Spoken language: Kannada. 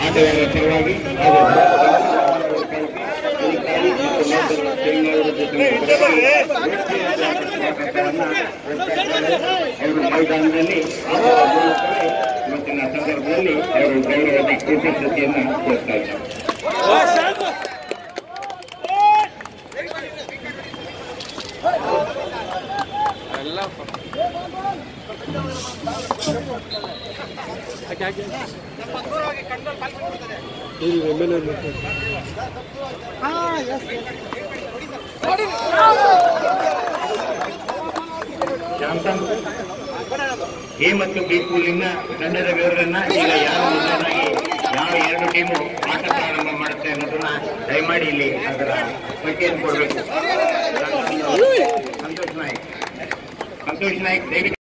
ಆಟಗಾರರ ಪರವಾಗಿ ಹಾಗೂ ಅವರು ಮೈದಾನದಲ್ಲಿ ಇವತ್ತಿನ ಸಂದರ್ಭದಲ್ಲಿ ಅವರು ಗೌರವದ ಕೃತಜ್ಞತೆಯನ್ನು ತೋರಿಸ್ತಾ ಇದ್ದಾರೆ. ಜಾನ್ಸನ್ ಎ ಮತ್ತು ಬಿ ಪೂಲಿನ ತಂಡದ ವಿವರನ್ನ ಈಗ ಯಾರು ಮೊದಲನಾಗಿ ಯಾವ ಎರಡು ಟೀಮು ಆಟ ಪ್ರಾರಂಭ ಮಾಡುತ್ತೆ ಅನ್ನೋದನ್ನ ದಯಮಾಡಿ ಇಲ್ಲಿ ಅದರ ಪಟ್ಟಿಯನ್ನು ಕೊಡಬೇಕು. ಸಂತೋಷ್ ನಾಯ್ಕ್ ದಯವಿಟ್ಟು